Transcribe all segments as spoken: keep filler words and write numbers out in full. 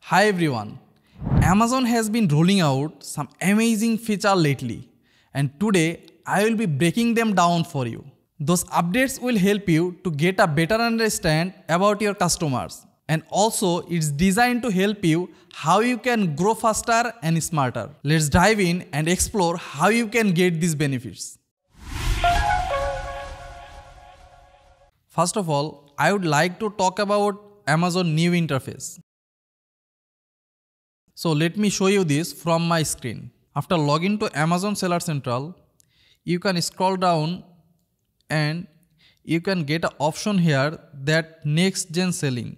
Hi everyone, Amazon has been rolling out some amazing features lately, and today I will be breaking them down for you. Those updates will help you to get a better understand about your customers, and also it's designed to help you how you can grow faster and smarter. Let's dive in and explore how you can get these benefits. First of all, I would like to talk about Amazon new interface. So let me show you this from my screen. After login to Amazon Seller Central, you can scroll down and you can get an option here that next gen selling.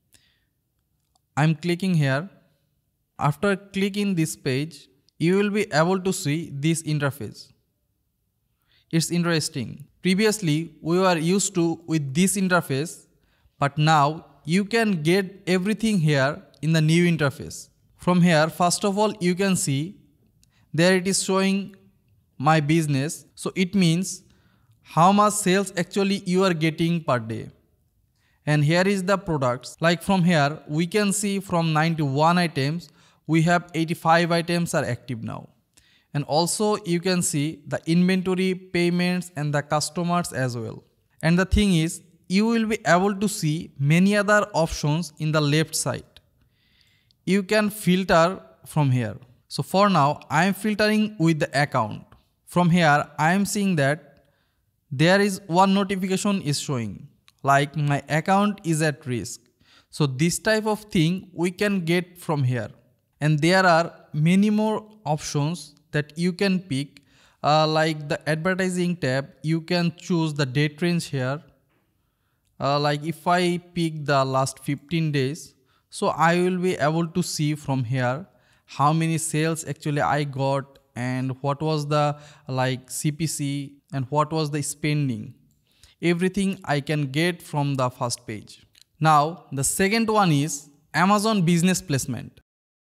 I'm clicking here. After clicking this page, you will be able to see this interface. It's interesting. Previously, we were used to with this interface, but now you can get everything here in the new interface. From here, first of all, you can see there it is showing my business. So it means how much sales actually you are getting per day. And here is the products. Like from here, we can see from ninety-one items, we have eighty-five items are active now. And also you can see the inventory, payments and the customers as well. And the thing is, you will be able to see many other options in the left side. You can filter from here. So for now, I am filtering with the account. From here, I am seeing that there is one notification is showing, like my account is at risk. So this type of thing we can get from here. And there are many more options that you can pick, uh, like the advertising tab. You can choose the date range here. Uh, like if I pick the last fifteen days, so I will be able to see from here how many sales actually I got and what was the like C P C and what was the spending. Everything I can get from the first page. Now the second one is Amazon Business Placement.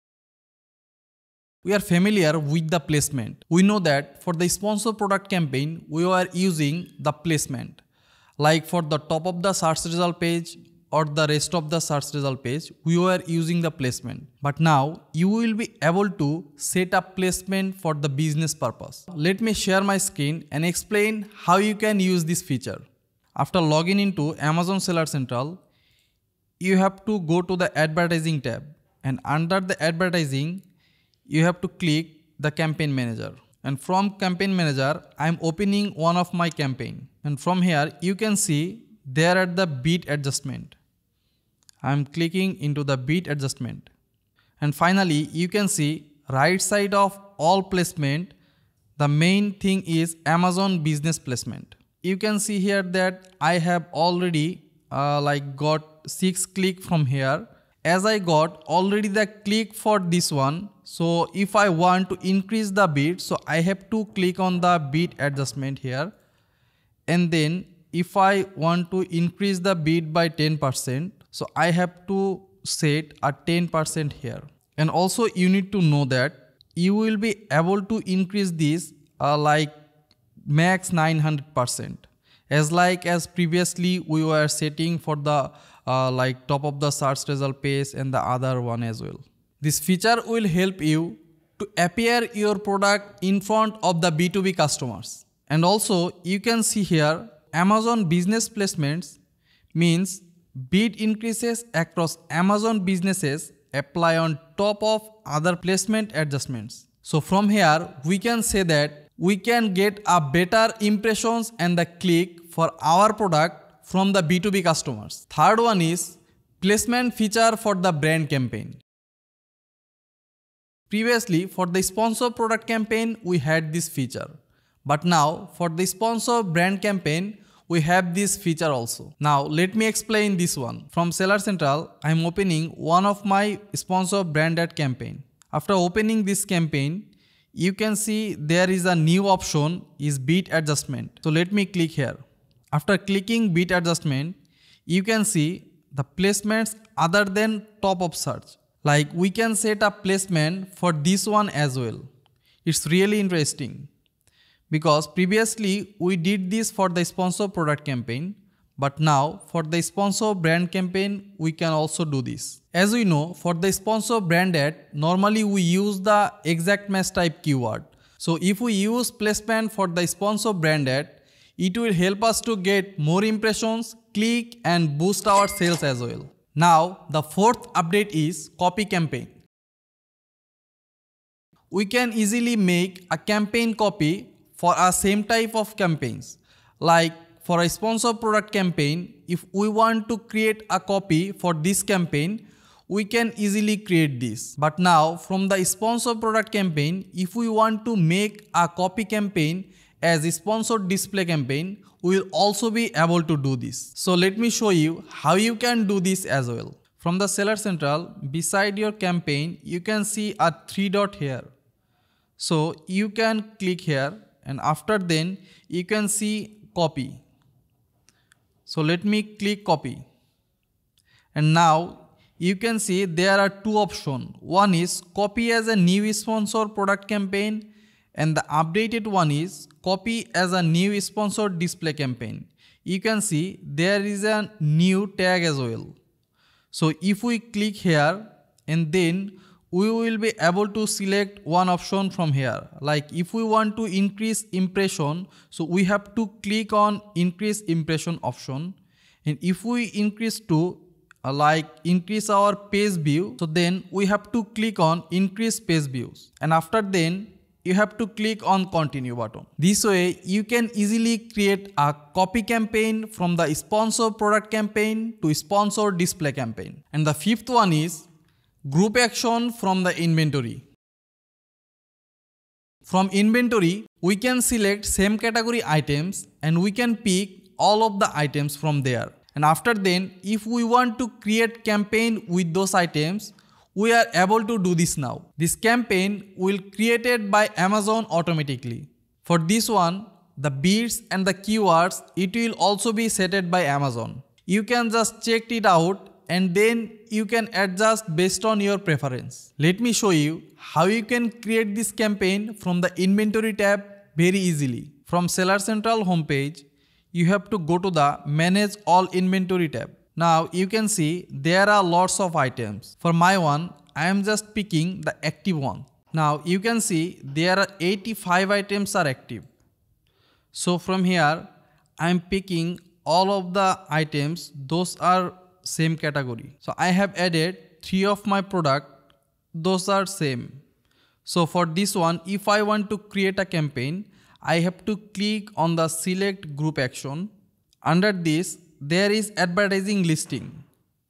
We are familiar with the placement. We know that for the sponsor product campaign, we are using the placement. Like for the top of the search result page or the rest of the search result page, we were using the placement. But now you will be able to set up placement for the business purpose. Let me share my screen and explain how you can use this feature. After logging into Amazon Seller Central, you have to go to the advertising tab, and under the advertising, you have to click the campaign manager. And from campaign manager, I am opening one of my campaign. And from here, you can see there at the bid adjustment. I am clicking into the bid adjustment. And finally, you can see right side of all placement, the main thing is Amazon Business Placement. You can see here that I have already uh, like got six click from here. As I got already the click for this one, so if I want to increase the bid, so I have to click on the bid adjustment here. And then if I want to increase the bid by ten percent, so I have to set a ten percent here. And also you need to know that you will be able to increase this uh, like max nine hundred percent. As like as previously we were setting for the uh, like top of the search result page and the other one as well. This feature will help you to appear your product in front of the B two B customers. And also you can see here Amazon Business Placements means bid increases across Amazon businesses apply on top of other placement adjustments. So from here we can say that we can get a better impressions and the click for our product from the B two B customers. Third one is placement feature for the brand campaign. Previously for the sponsor product campaign we had this feature, but now for the sponsor brand campaign we have this feature also. Now let me explain this one. From Seller Central, I am opening one of my sponsor branded campaign. After opening this campaign, you can see there is a new option is bid adjustment. So let me click here. After clicking bid adjustment, you can see the placements other than top of search. Like we can set a placement for this one as well. It's really interesting because previously we did this for the sponsor product campaign, But now for the sponsor brand campaign, we can also do this. As we know, for the sponsor brand ad, normally we use the exact match type keyword. So if we use placement for the sponsor brand ad, it will help us to get more impressions, click and boost our sales as well. Now the fourth update is copy campaign. We can easily make a campaign copy for a same type of campaigns. Like for a sponsor product campaign, if we want to create a copy for this campaign, we can easily create this. But now from the sponsor product campaign, if we want to make a copy campaign as a sponsored display campaign, we will also be able to do this. So let me show you how you can do this as well. From the Seller Central, beside your campaign, you can see a three dot here. So you can click here and after then you can see copy. So let me click copy. And now you can see there are two options. One is copy as a new sponsor product campaign and the updated one is copy as a new sponsored display campaign. You can see there is a new tag as well. So if we click here and then we will be able to select one option from here. Like if we want to increase impression, so we have to click on increase impression option. And if we increase to uh, like increase our page view, so then we have to click on increase page views. And after then you have to click on continue button. This way you can easily create a copy campaign from the sponsor product campaign to sponsor display campaign. And the fifth one is group action from the inventory. From inventory, we can select same category items and we can pick all of the items from there. And after then, if we want to create campaign with those items, we are able to do this now. This campaign will created by Amazon automatically. For this one, the bids and the keywords, it will also be set by Amazon. You can just check it out and then you can adjust based on your preference. Let me show you how you can create this campaign from the inventory tab very easily. From Seller Central homepage, you have to go to the Manage All Inventory tab. Now you can see there are lots of items. For my one, I am just picking the active one. Now you can see there are eighty-five items are active. So from here, I am picking all of the items, those are same category. So I have added three of my product, those are same. So for this one, if I want to create a campaign, I have to click on the select group action. Under this, there is advertising listing.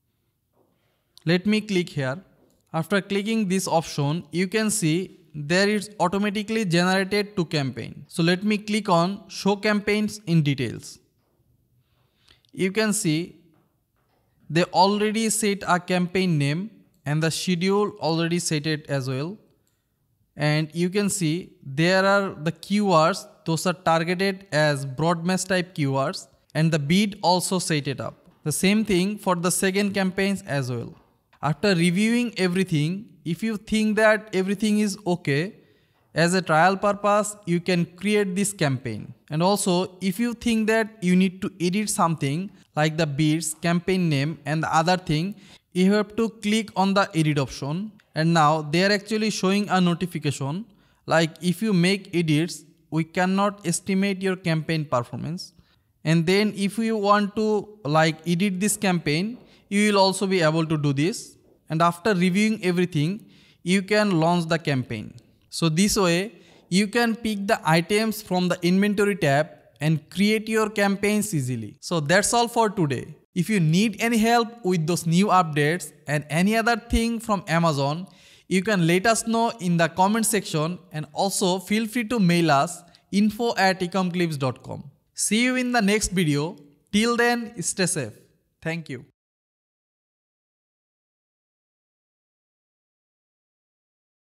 Let me click here. After clicking this option, you can see there is automatically generated to campaign. So let me click on show campaigns in details. You can see they already set a campaign name and the schedule already set it as well. And you can see there are the keywords, those are targeted as broad match type keywords. And the bid also set it up. The same thing for the second campaigns as well. After reviewing everything, if you think that everything is okay, as a trial purpose, you can create this campaign. And also, if you think that you need to edit something like the bids, campaign name and the other thing, you have to click on the edit option. And now they are actually showing a notification. Like if you make edits, we cannot estimate your campaign performance. And then if you want to like edit this campaign, you will also be able to do this. And after reviewing everything, you can launch the campaign. So this way, you can pick the items from the inventory tab and create your campaigns easily. So that's all for today. If you need any help with those new updates and any other thing from Amazon, you can let us know in the comment section, and also feel free to mail us info at ecomclips dot com. See you in the next video. Till then, stay safe. Thank you.